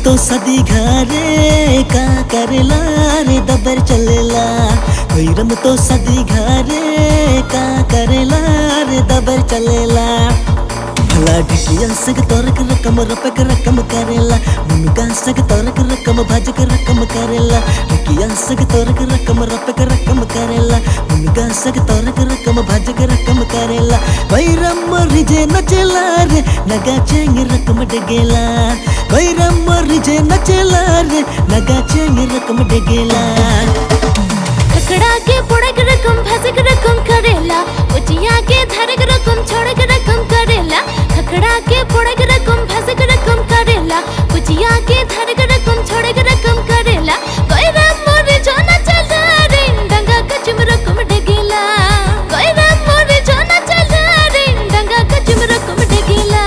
तो सदी घरे का करेला रे दबर चलेला। कोइरम तो सदी घरे का करेला रे दबर चलेला। भला ढिकिया सग तोरक रकम रपक रकम करेला। मुनगा सग तोरक रकम भाजक रकम करेला। ढिकिया सग तोरक रकम रपक रकम करेला। मुनगा सग तोरक रकम भाजक रकम करेला। कोइरम रिजे नचेला रे नगा चेंग रकम डगेला। कोइरम रिजे नचेला रे नगा चेंग रकम डगेला। खखड़ा के पुड़क रकम भसक रकम करेला। उचिया के धरक रकम छोड़क रकम करेला। खखड़ा के पुड़क रकम भसक रकम करेला। उचिया के धरक रकम छोड़क रकम करेला। कोइरम मोरे जो न चला रे डंगा कचम रकम डगेला। कोइरम मोरे जो न चला रे डंगा कचम रकम डगेला।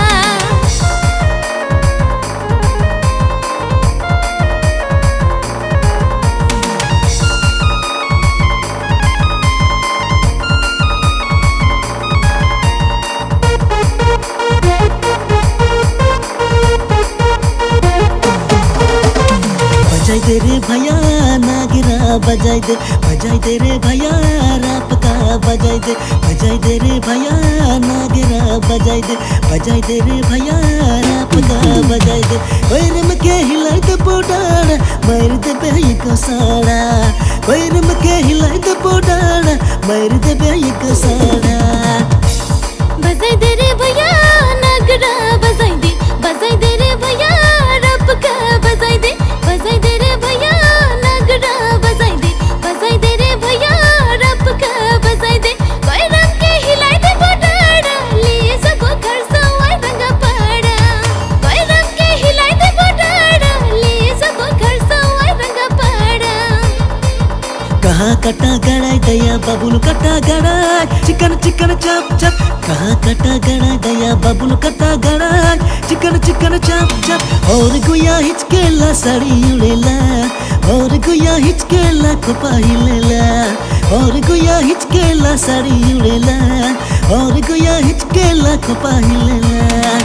बजाई दे रे भैया नागिरा बजाई दे रे भैया राप का बजाई दे रे भैया नागिरा बजाई दे रे भैया राप का बजाई दे। कोइरम के हिलाई दे बोडाड़ा मार दे बेई को साड़ा। कोइरम के हिलाई दे बोडाड़ा मार दे बेई को साड़ा। बजाई दे रे भैया नागरा बजाई दे रे भैया रब का बजाई दे रे भैया नागरा बजाई दे रे भैया रब का बजाई दे। कोइरम के हिलाई दे बोडाड़ा लिए सको खरसा वाई रंगा पाड़ा। कोइरम के हिलाई दे बोडाड़ा लिए सको खरसा वाई रंगा पाड़ा। कहाँ कटा गड़ाई दया बाबुल कटा गड़ाई चिकन चिकन चप चप। कहाँ कटा गड़ाई दया बाबुल कटा गड़ाई चिकन चिकन चप चप। और गुया हिचकेला साड़ी उड़ेला। और गुया हिचकेला खोपा हिलेला। और गुया हिचकेला साड़ी उड़ेला। और गुया हिचकेला खोपा हिलेला।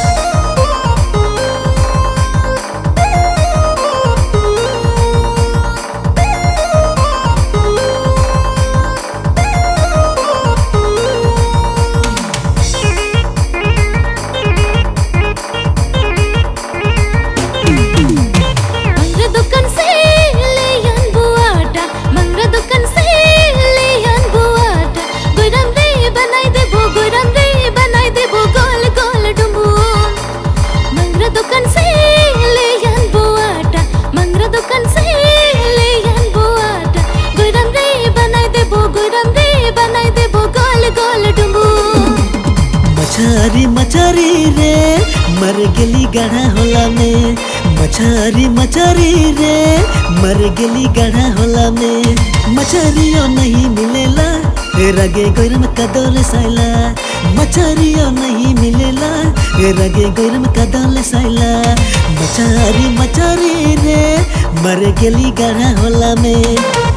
मछारी मछारी रे मर गेली गढ़ा होला में। मछारी रे मर गेली गढ़ा होला में। मछारियों नहीं मिलेला रगे गोरम कदोले साइला। मछारियों नहीं मिलेला रगे गोरम कदोले साइला। मछारी रे मर गेली गढ़ा होला में।